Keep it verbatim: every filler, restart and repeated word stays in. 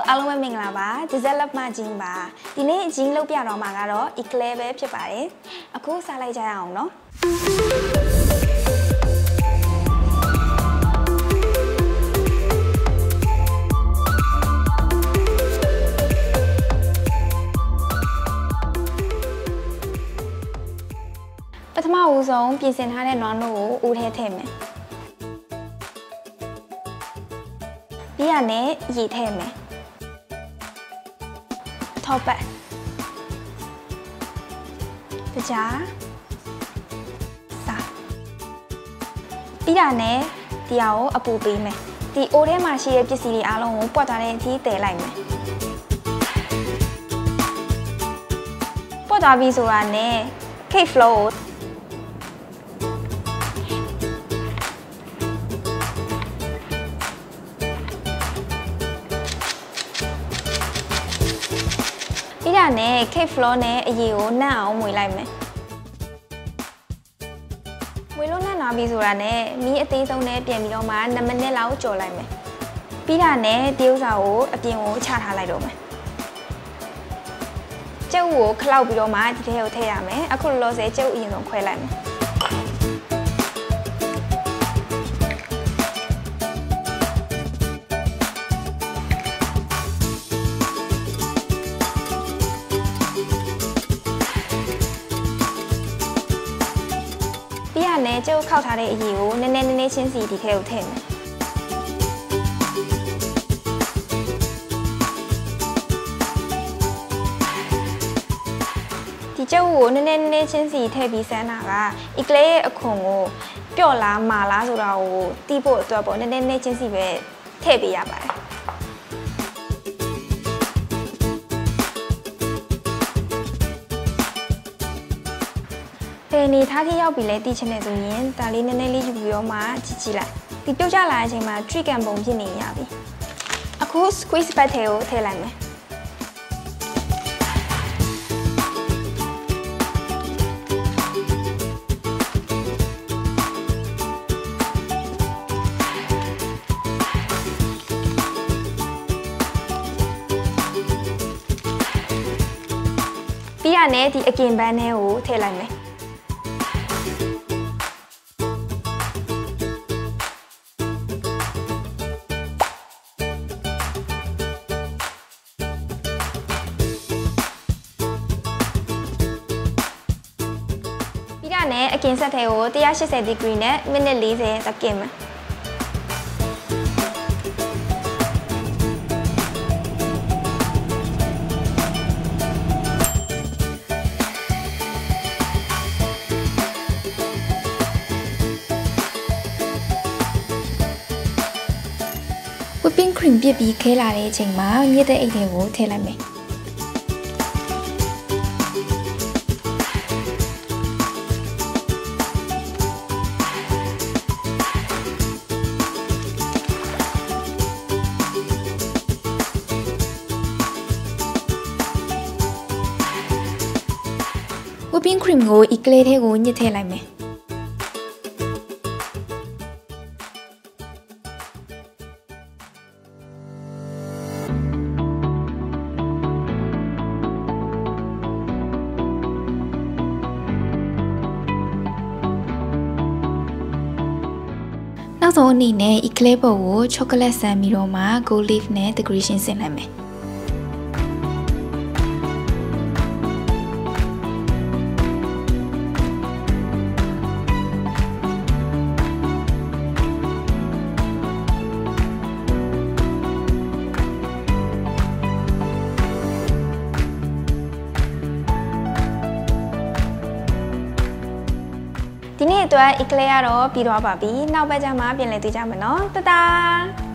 အားလုံးပဲမင်္ဂလာပါဒီဇက်လက်မှချင်းပါဒီနေ့ဂျင်းလုပ်ပြတော့မှာကတော့ eclair ပဲဖြစ်ပါတယ်အခုစလိုက်ကြရအောင်နော်ပထမဦးဆုံးပြင်ဆင်ထားတဲ့နွားနို့ကိုဦးထဲထည့်မယ်ပြီးရနဲ့ရေထည့်မယ်ထောက်ပတ်တကြားစာပြီးရနဲ့ဒီဟာကိုအပူပေးမယ်ဒီအိုးထဲမှာရှိတဲ့ပစ္စည်းတွေအားလုံးကိုပွက်သွားတဲ့အထိတည်လိုက်မယ်ပွက်သွားပြီဆိုတာနဲ့ cake flour ကိုပြီးတာနဲ့ cake flour နဲ့အရေကိုနှံ့အောင်မွေလိုက်မယ်မွေလို့နှံ့လာပြီဆိုတာနဲ့မီးအသေးဆုံးနဲ့ပြန်ပြီးတော့မှနှစ်မိနစ်လောက်ကြော်လိုက်မယ်ပြီးတာနဲ့ဒီဥစ္စာကိုအပြင်ကိုချထားလိုက်တော့မယ်ကျုပ်ကိုခလောက်ပြီးတော့မှဒီထဲကိုထည့်ရမယ်အခုလောလောဆယ်ကျုပ်အရင်ဆုံးခွဲလိုက်မယ်ပြီးရနဲ့ကျုပ်ခောက်ထားတဲ့အရေကိုနည်းနည်းနည်းနည်းချင်းစီဒီထဲကိုထည့်မယ်ဒီကျုပ်ကိုနည်းနည်းနည်းနည်းချင်းစီထည့်ပြီးစမ်းတာက eclair ရဲ့အခွန်ကိုပျော့လားမာလားဆိုတာကိုတီးဖို့အတွက်ပေါ့နည်းနည်းနည်းချင်းစီပဲထည့်ပေးရပါတယ်ဘယ်နေထားထိရောက်ပြီလဲတီးချင်တယ်ဆိုရင်ဒါလေးနည်းနည်းလေးယူပြီးတော့မှကြည့်ကြည့်လိုက်ဒီပြုတ်ကျလာတဲ့အချိန်မှာ trick and ပုံဖြစ်နေရပြီအခု squeeze pad ထဲကိုထည့်လိုက်မယ်ပြီးရနဲ့ဒီအကင်ပန်းထဲကိုထည့်လိုက်မယ်ပြီးရနဲ့အကင်ဆက်ထဲကိုone eightyဒီဂရီနဲ့မိနစ်fortyသက်ကင်မယ်whipping cream ပြစ်ပြီးခဲလာတဲ့အချိန်မှာညစ်တဲ့အိတ်တွေကိုထည့်လိုက်မယ်whipping cream ကို eclair ထဲကိုညှစ်ထည့်လိုက်မယ်နောက်ဆုံးအနေနဲ့ eclair ပေါ်ကို chocolate ဆန်ပြီးတော့မှ gold leaf နဲ့ decoration ဆင်လိုက်မယ်ဒီနေ့အတွက် eclair ကတော့ပြီးသွားပါပြီနောက်ပတ်ကျမှပြန်လည်တွေ့ကြမယ်နော်တတား